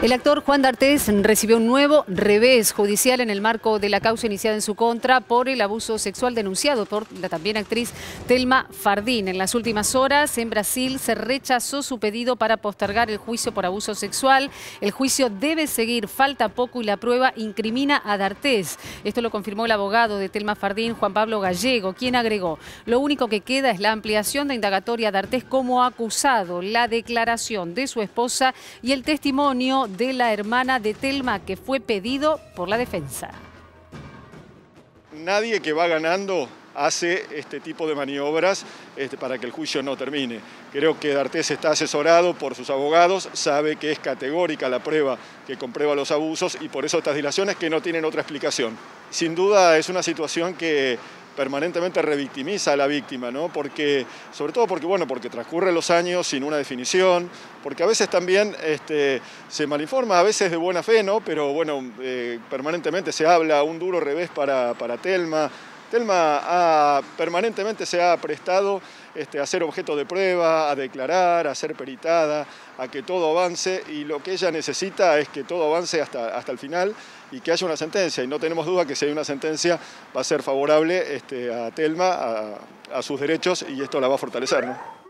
El actor Juan D'Artés recibió un nuevo revés judicial en el marco de la causa iniciada en su contra por el abuso sexual denunciado por la también actriz Thelma Fardín. En las últimas horas, en Brasil, se rechazó su pedido para postergar el juicio por abuso sexual. El juicio debe seguir, falta poco y la prueba incrimina a D'Artés. Esto lo confirmó el abogado de Thelma Fardín, Juan Pablo Gallego, quien agregó: lo único que queda es la ampliación de indagatoria a D'Artés como acusado, la declaración de su esposa y el testimonio de la hermana de Thelma, que fue pedido por la defensa. Nadie que va ganando hace este tipo de maniobras para que el juicio no termine. Creo que D'Artés está asesorado por sus abogados, sabe que es categórica la prueba que comprueba los abusos y por eso estas dilaciones que no tienen otra explicación. Sin duda es una situación que permanentemente revictimiza a la víctima, ¿no? Sobre todo porque transcurren los años sin una definición, porque a veces también se malinforma, a veces de buena fe, ¿no? Pero bueno, permanentemente se habla un duro revés para Thelma. Thelma permanentemente se ha prestado a ser objeto de prueba, a declarar, a ser peritada, a que todo avance, y lo que ella necesita es que todo avance hasta el final y que haya una sentencia, y no tenemos duda que si hay una sentencia va a ser favorable a Thelma, a sus derechos, y esto la va a fortalecer, ¿no?